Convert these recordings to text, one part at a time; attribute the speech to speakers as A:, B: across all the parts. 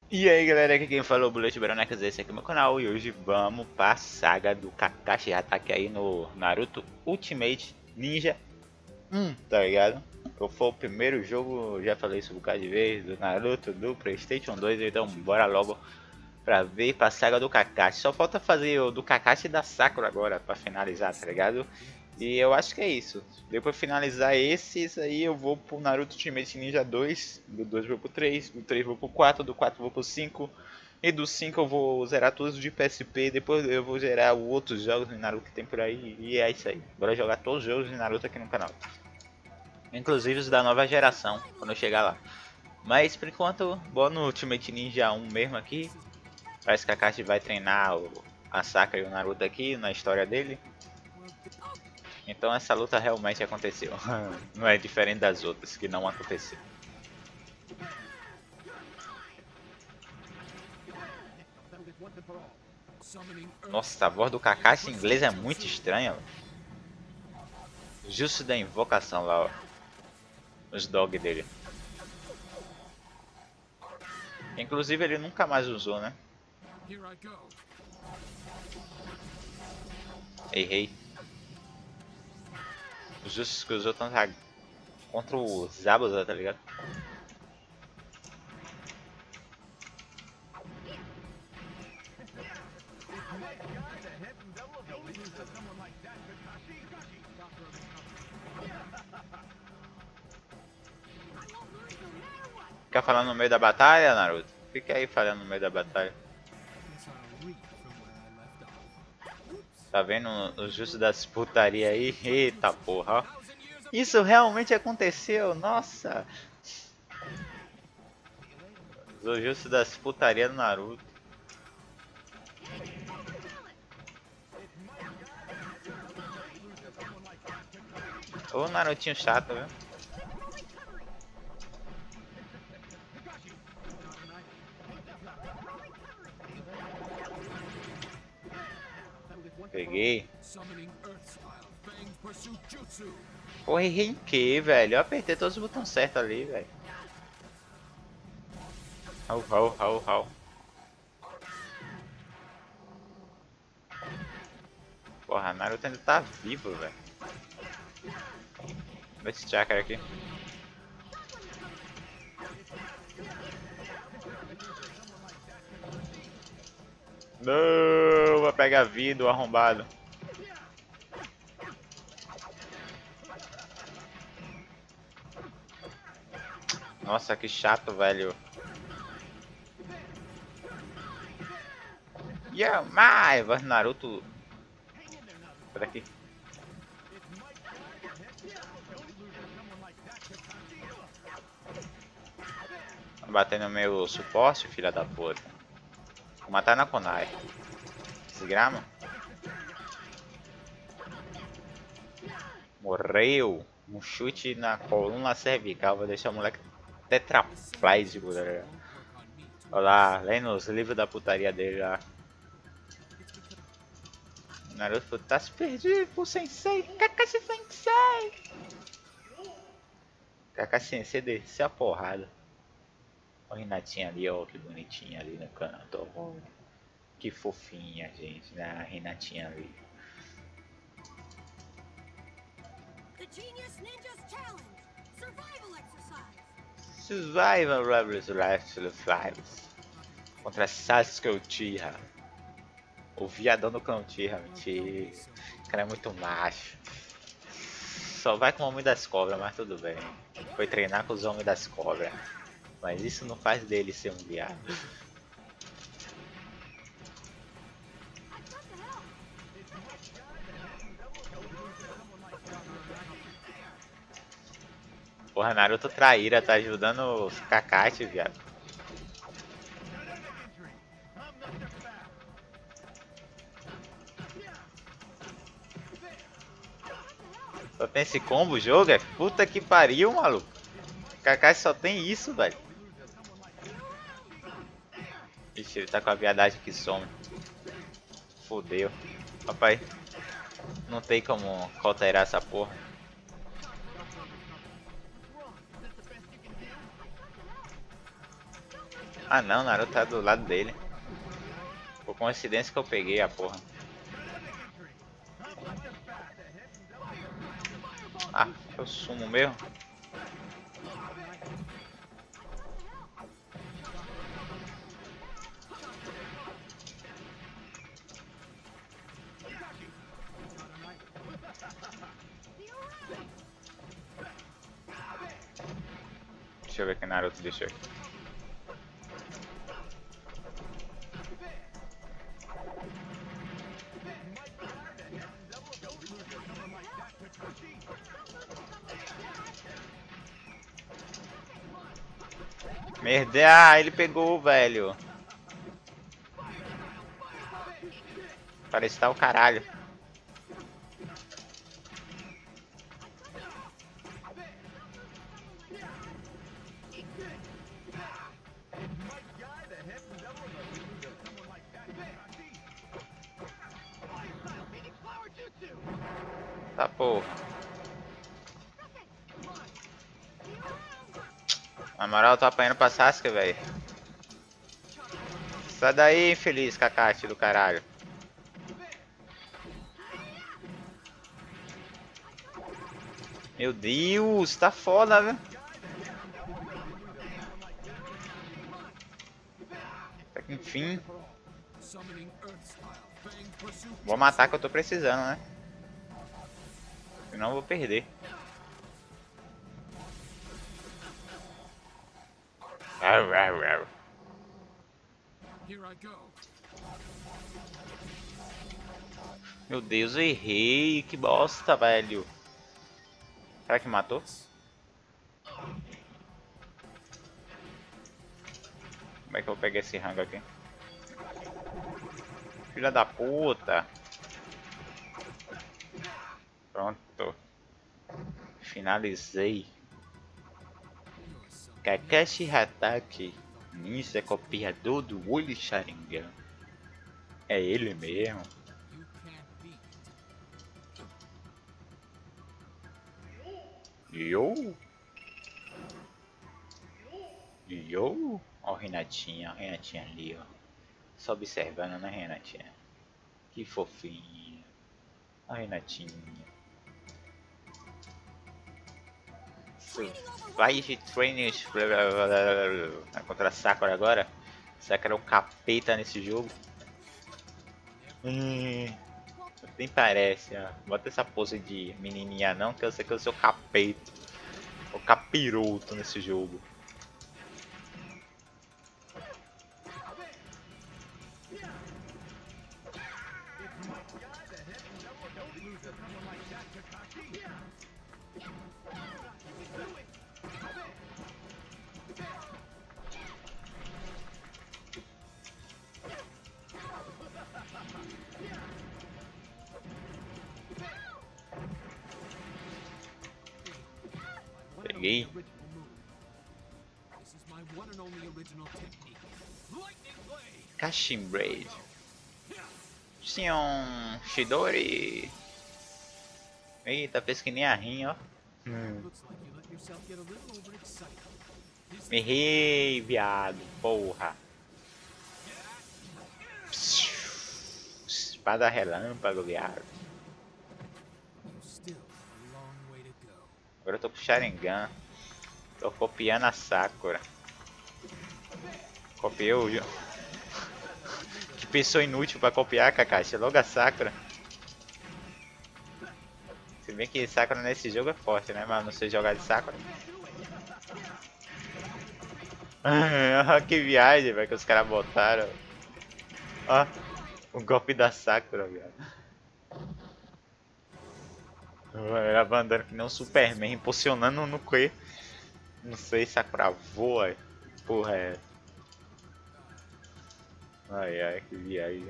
A: E aí galera, aqui quem falou é o Bullet Baronecas, esse aqui é o meu canal e hoje vamos pra saga do Kakashi Hatake aí no Naruto Ultimate Ninja 1, tá ligado? Eu foi o primeiro jogo, já falei isso um bocado de vez, do Naruto do Playstation 2, então bora logo pra ver pra saga do Kakashi. Só falta fazer o do Kakashi e da Sakura agora pra finalizar, tá ligado? E eu acho que é isso. Depois de finalizar esses aí, eu vou pro Naruto Ultimate Ninja 2. Do 2 eu vou pro 3, do 3 eu vou pro 4, do 4 eu vou pro 5. E do 5 eu vou zerar todos de PSP. Depois eu vou zerar outros jogos de Naruto que tem por aí. E é isso aí. Bora jogar todos os jogos de Naruto aqui no canal. Inclusive os da nova geração, quando eu chegar lá. Mas por enquanto, bora no Ultimate Ninja 1 mesmo aqui. Parece que a Kakashi vai treinar a Sakura e o Naruto aqui na história dele. Então essa luta realmente aconteceu. Não é diferente das outras que não aconteceu. Nossa, a voz do Kakashi em inglês é muito estranha. Justo da invocação lá, ó. Os dog dele. Inclusive ele nunca mais usou, né? Errei. Os justos que usou tanto contra o Zabuza, tá ligado? Fica falando no meio da batalha, Naruto? Fica aí falando no meio da batalha. Tá vendo os justos das putaria aí? Eita porra, ó. Isso realmente aconteceu, nossa! Os justos das putaria do Naruto. Ô Narutinho chato, viu? Peguei. Porra, errei em que, velho? Eu apertei todos os botões certos ali, velho. Rau, rau, rau, rau. Porra, Naruto ainda tá vivo, velho. Vê esse chakra aqui. Não, vai pegar vida, o arrombado. Nossa, que chato, velho. Yeah, my voz do Naruto. Sai daqui. Tá batendo no meu suporte, filha da puta. Vou matar na Konai. Desgrama. Morreu. Um chute na coluna cervical. Vou deixar o moleque tetraplégico, galera. Olha lá, lendo os livros da putaria dele lá. O Naruto tá se perdido pro Sensei. Kakashi Sensei. Kakashi Sensei desceu a porrada. Olha a Renatinha ali, ó, que bonitinha ali no canto. Ó. Que fofinha, gente, né? A Renatinha ali. Survival Rebels Left to the Flies. Contra Sasuke Uchiha. O viadão do clã Uchiha, mentira. O cara é muito macho. Só vai com o homem das cobras, mas tudo bem. Foi treinar com os homens das cobras. Mas isso não faz dele ser um viado. Porra, Naruto traíra, tá ajudando os Kakashi, viado. Só tem esse combo o jogo, é? Puta que pariu, maluco. Kakashi só tem isso, velho. Ixi, ele tá com a viadagem que some. Fodeu. Rapaz, não tem como alterar essa porra. Ah não, Naruto tá do lado dele. Por coincidência que eu peguei a porra. Ah, eu sumo mesmo. Deixa eu ver que Naruto deixou aqui. Merda, ah, ele pegou, velho. Parece tá o caralho. Tá porra. Na moral, eu tô apanhando pra Sasuke, velho. Sai daí, infeliz Kakashi do caralho. Meu Deus, tá foda, velho. Enfim. Vou matar que eu tô precisando, né? Senão eu vou perder. Meu Deus, eu errei. Que bosta, velho. Será que matou? Como é que eu vou pegar esse rango aqui? Filha da puta. Pronto. Finalizei. Kakashi Hatake. Ninja copiador do olho Sharingan. É ele mesmo. Yo. Yo. Ó o Renatinha ali, ó. Só observando, né, Renatinha? Que fofinha. Ó a Renatinha. Vai de trainers contra a Sakura agora. Sakura é o capeta nesse jogo. Nem parece, ó. Bota essa pose de menininha não, que eu sei que eu sou capeta. O capiroto nesse jogo. Peguei. Kashin Braid. Sion Shidori. Eita, fez que nem a rinha, ó. Me errei, viado. Porra. Espada relâmpago, viado. Agora eu tô com Sharingan. Tô copiando a Sakura. Copiei o... Que pessoa inútil pra copiar, Kakashi. Logo a Sakura. Se bem que Sakura nesse jogo é forte, né? Mas não sei jogar de Sakura. Que viagem, velho, que os caras botaram. Ó, o golpe da Sakura, viado. Ela andando que nem um Superman, impulsionando no que. Não sei, Sakura voa. Porra, é. Ai, ai, que viagem.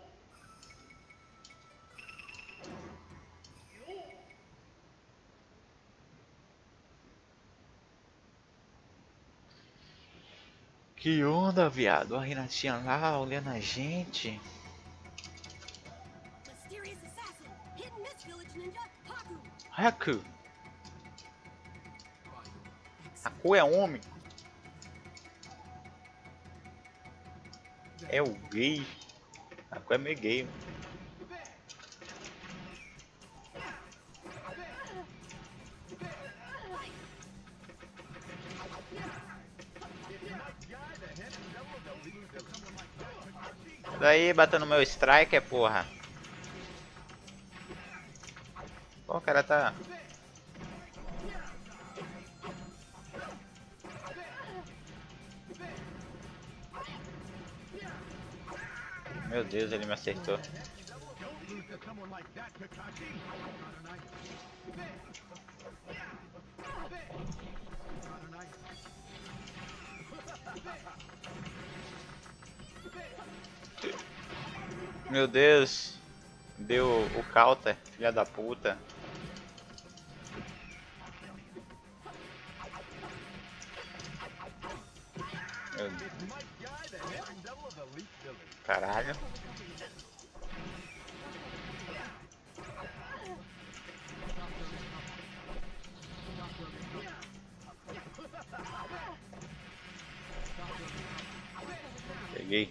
A: Que onda, viado. A Renatinha lá olhando a gente. Haku. Haku é homem. É o gay. Haku é meio gay. Daí, batendo meu striker, porra. Pô, o cara tá... Meu Deus, ele me acertou. Meu Deus. Deu o counter, filha da puta. Meu Deus. Caralho. Peguei.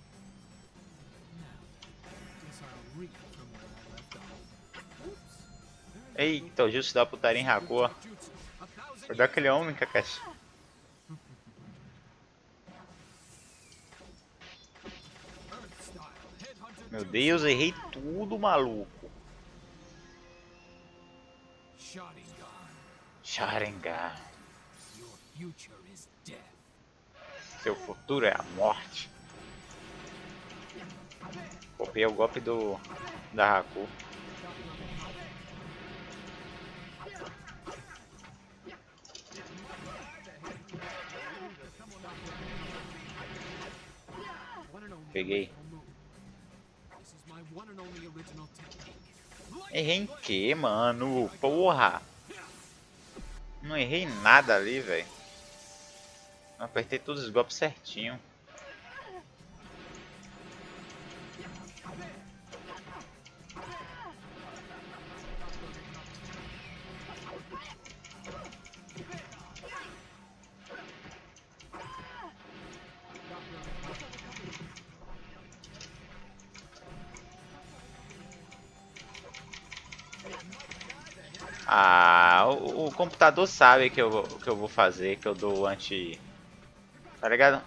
A: Eita, o Jutsu da putaria em Haku. Foi daquele homem, Kakashi. Meu Deus, errei tudo, maluco. Sharingan. Seu futuro é a morte. Copiei o golpe da Haku. Peguei. Errei em que, mano? Porra! Não errei nada ali, velho. Apertei todos os golpes certinho. Ah, o computador sabe que eu vou fazer, que eu dou anti... Tá ligado?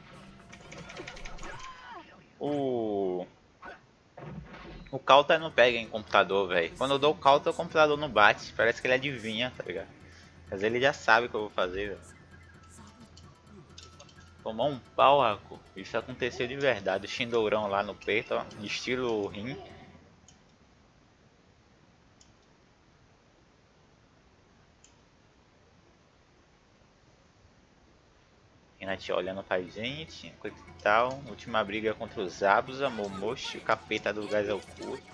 A: O counter não pega em computador, velho. Quando eu dou o counter, o computador não bate. Parece que ele adivinha, tá ligado? Mas ele já sabe o que eu vou fazer, velho. Tomou um pau, Haku. Isso aconteceu de verdade. O Shindourão lá no peito, ó. Estilo Rin. Renate olhando pra gente, coisa e tal. Última briga contra os Zabuza, Momoshi, o capeta do gás oculto.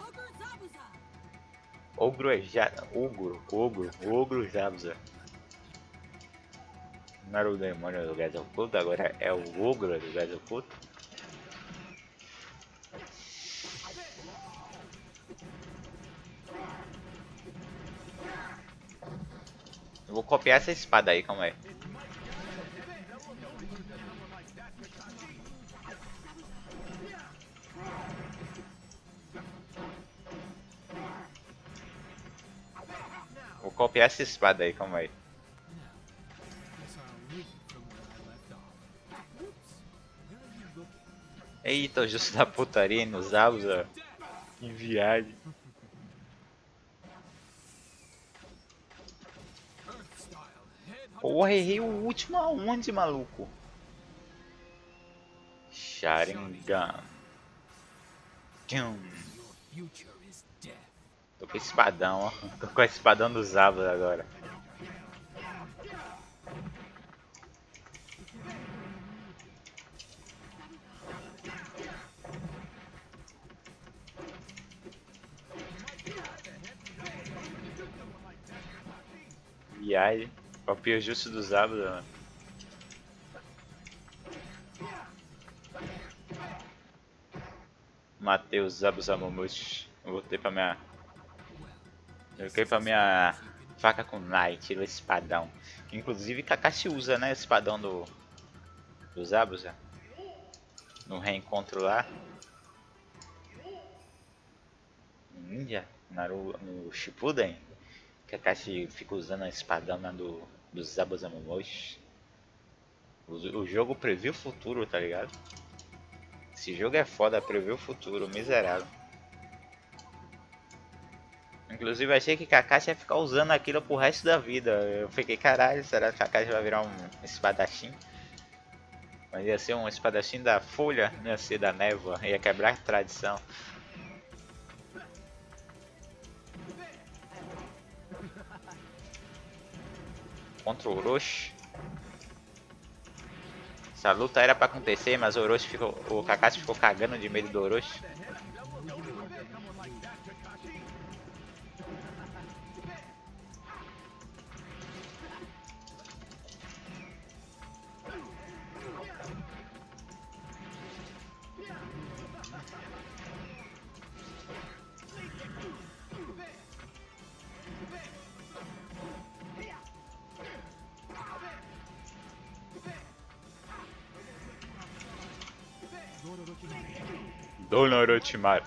A: Ogro é já. Ogro Zabuza. Não era o demônio do gás oculto, agora é o ogro do gás oculto. Eu vou copiar essa espada aí, calma aí. Vou copiar essa espada aí, calma aí. Eita, o Justo da putaria nos Zabuza. Que viagem. Porra, errei o último aonde, maluco? Sharingan. Tô com espadão, ó. Tô com a espadão dos Zabuza agora. Viagem. Copiou justo dos Zabuza, mano. Matei os Zabuza Momoshi. Voltei pra minha... Joguei pra minha faca com Nai, tirou esse espadão. Inclusive Kakashi usa, né? Esse espadão do Zabuza. no reencontro lá. Ninja, no Shippuden. Kakashi fica usando a espadana do Zabuzamomoshi. O jogo prevê o futuro, tá ligado? Esse jogo é foda, prevê o futuro, miserável. Inclusive achei que Kakashi ia ficar usando aquilo pro resto da vida. Eu fiquei, caralho, será que Kakashi vai virar um espadachim? Mas ia ser um espadachim da folha, não ia ser da névoa, ia quebrar a tradição. Contra o Orochi. Essa luta era pra acontecer, mas o Kakashi ficou cagando de medo do Orochi. Dona Orochimaru.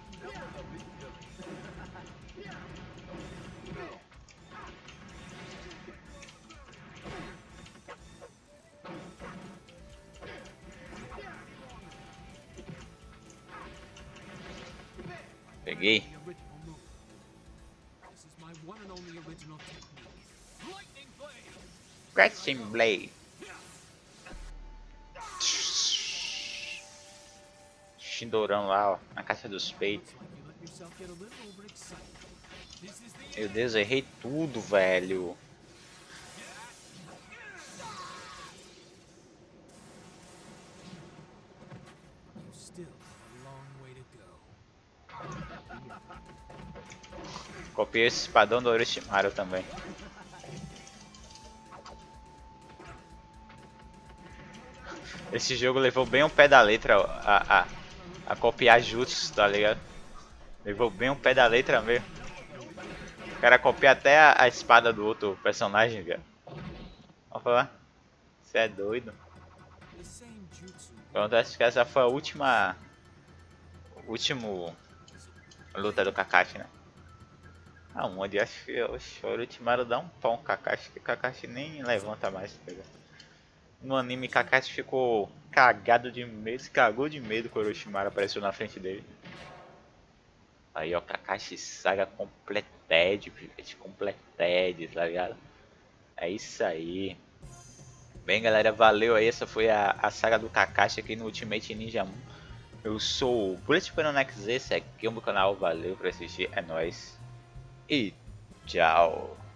A: Peguei. Crashing Blade. Shindorão lá, ó, na caixa dos peitos. Meu Deus, eu errei tudo, velho. Copiei esse espadão do Orochimaru também. Esse jogo levou bem um pé da letra a copiar jutsu, tá ligado? Levou bem um pé da letra mesmo. O cara copia até a espada do outro personagem, velho. Vamos falar. Você é doido. Pronto, acho que essa foi a última luta do Kakashi, né? Aonde? Acho que o Orochimaru dá um pão no Kakashi, que o Kakashi nem levanta mais, tá ligado? No anime, Kakashi ficou cagado de medo, se cagou de medo quando o Orochimaru apareceu na frente dele. Aí, ó, Kakashi Saga Completed, Completed, tá ligado? É isso aí. Bem, galera, valeu aí. Essa foi a saga do Kakashi aqui no Ultimate Ninja 1. Eu sou o Bullet Next, esse aqui é o meu canal. Valeu por assistir, é nóis. E tchau.